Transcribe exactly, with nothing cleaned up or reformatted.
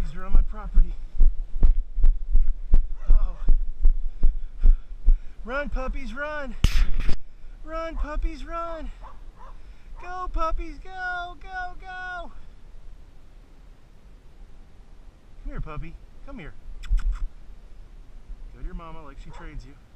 puppies are on my property. Uh-oh. Run, puppies, run! Run, puppies, run! Go, puppies, go, go, go! Come here, puppy. Come here. Go to your mama like she trains you.